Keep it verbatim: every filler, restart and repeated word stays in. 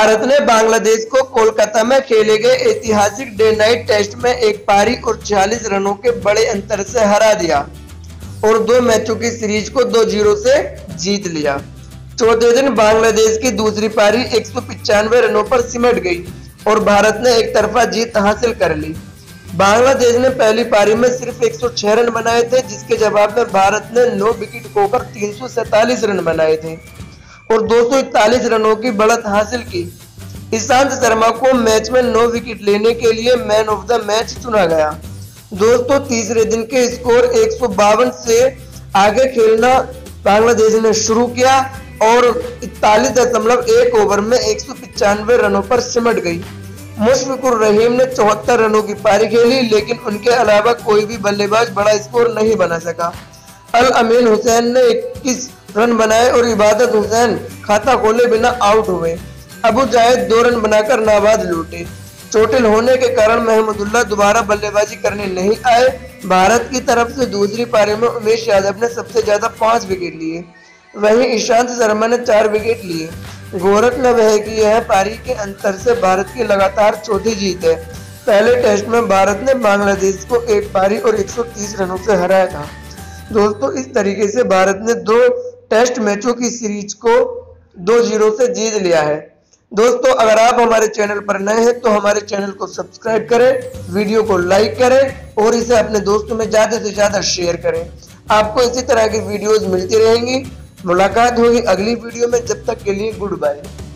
भारत ने बांग्लादेश को कोलकाता में खेले गए ऐतिहासिक डे नाइट टेस्ट में एक पारी और छियालीस रनों के बड़े अंतर से हरा दिया और दो मैचों की सीरीज को दो जीरो से जीत लिया। चौथे दिन बांग्लादेश की दूसरी पारी एक सौ पिचानवे रनों पर सिमट गई और भारत ने एक तरफा जीत हासिल कर ली। बांग्लादेश ने पहली पारी में सिर्फ एक सौ छह रन बनाए थे, जिसके जवाब में भारत ने नौ विकेट खोकर तीन सौ सैतालीस रन बनाए थे और दो सौ इकतालीस रनों की बढ़त हासिल की। ईशांत शर्मा को मैच में नौ विकेट लेने के लिए मैन ऑफ द मैच चुना गया। दोस्तों, तीसरे दिन के स्कोर एक सौ बावन से आगे खेलना बांग्लादेश ने शुरू किया और इकतालीस दशमलव एक ओवर में एक सौ पिचानवे रनों पर सिमट गई। मुशफिकुर रहीम ने चौहत्तर रनों की पारी खेली, लेकिन उनके अलावा कोई भी बल्लेबाज बड़ा स्कोर नहीं बना सका। अल अमीन हुसैन ने इक्कीस रन बनाए और इबादत हुसैन खाता खोले बिना आउट हुए। अबू जायद दो रन बनाकर नाबाद लौटे। चोटिल होने के कारण महमूदुल्लाह दोबारा बल्लेबाजी करने नहीं आए। भारत की तरफ से दूसरी पारी में उमेश यादव ने सबसे ज्यादा पांच विकेट लिए, वहीं ईशांत शर्मा ने चार विकेट लिए। गौरतलब है कि यह पारी के अंतर से भारत की लगातार चौथी जीत है। पहले टेस्ट में भारत ने बांग्लादेश को एक पारी और एक सौ तीस रनों से हराया था। दोस्तों, इस तरीके से भारत ने दो टेस्ट मैचों की सीरीज को दो जीरो से जीत लिया है। दोस्तों, अगर आप हमारे चैनल पर नए हैं तो हमारे चैनल को सब्सक्राइब करें, वीडियो को लाइक करें और इसे अपने दोस्तों में ज्यादा से ज्यादा शेयर करें। आपको इसी तरह की वीडियोस मिलती रहेंगी। मुलाकात होगी अगली वीडियो में, जब तक के लिए गुड बाय।